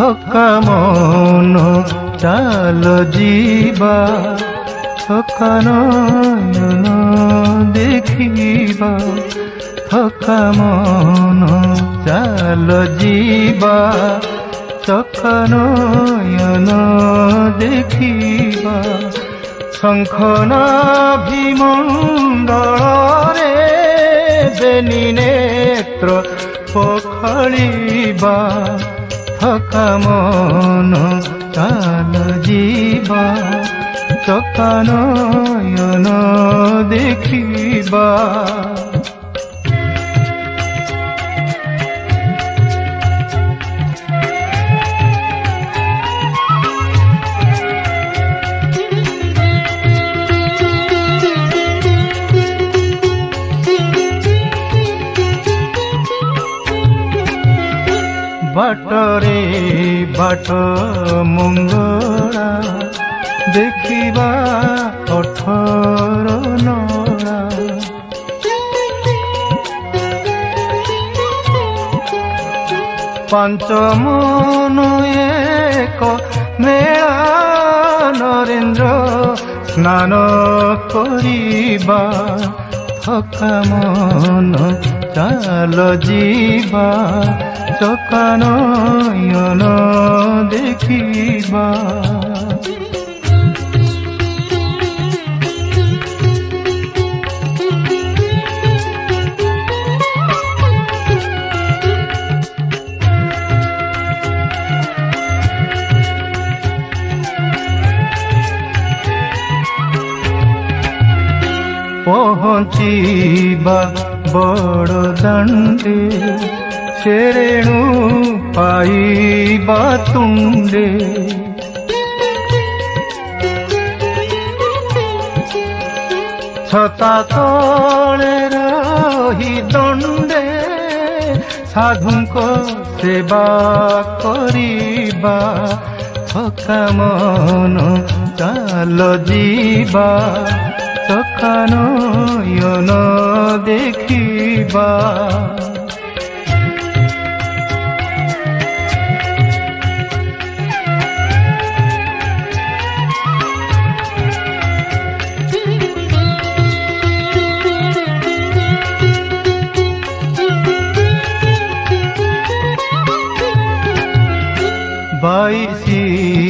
थका मन चाल जीवा थका नयन देखिबा थका मन चाल जीवा थका नयन देखिबा शंखनाभिमंडल रे बेनी नेत्र पखाड़िबा थका मन चाल जीवा थका नयन देखिबा बाटरे बाट मंगला देखिबा 18 नला पांच मन एक मेला नरेंद्र स्नान करिबा थका मन चाल जीवा थका नयन देखिबा पहुँचीबा बड़ दांडे शेरेणु पाइबा तुंडे छता तले रही दंडे साधुंको सेवा करिबा थका मन चाल जीवा थका नयन देखिबा बाईसी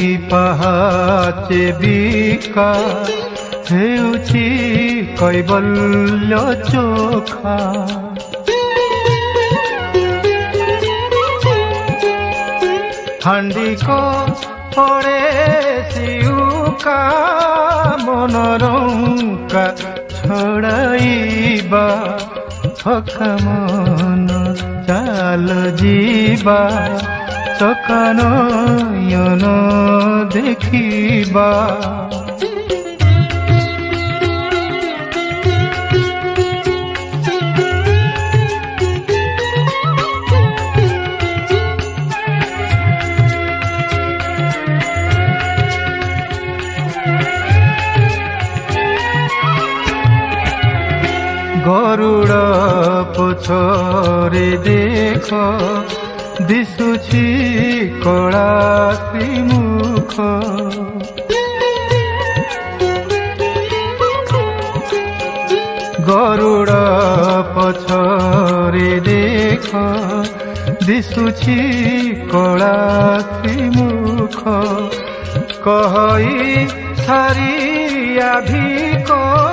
पहाचे बिका हेउछि कैबल्य चोखा हांडी को पड़े सिउका मनरंका छड़ाइबा थका मन चाल जीवा थका नयन देखिबा गरुड़ पछरे देख दिशुछि कला श्रीमुख गरुड़ पछरे देख दिशुछि कला श्रीमुख कहई सारिया भिक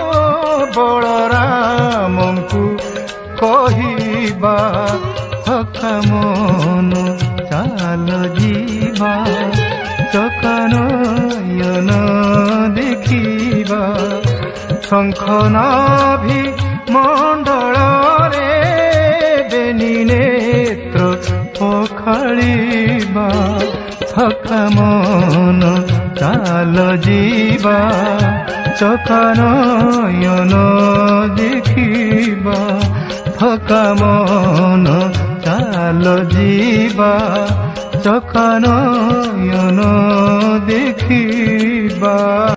बलरामंकु कहिबा थका मन चाल जीवा थका नयन देखिबा शंखनाभि मंडल रे बेनी नेत्र पखाड़िबा थका मन चाल जीवा थका नयन देखिबा थका मन चाल जीवा थका नयन देखिबा।